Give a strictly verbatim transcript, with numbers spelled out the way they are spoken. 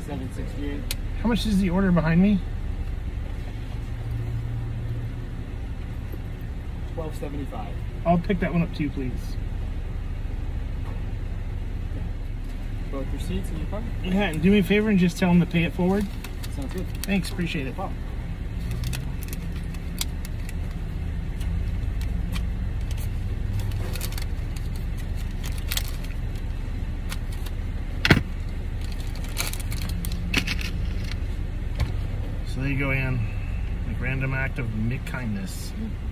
sixty-seven sixty-eight. How much is the order behind me? twelve seventy-five. I'll pick that one up too, please. Both receipts in your pocket. Yeah, and do me a favor and just tell them to pay it forward. Sounds good. Thanks, appreciate it. Wow. So there you go, Ann. McRandom act of McKindness.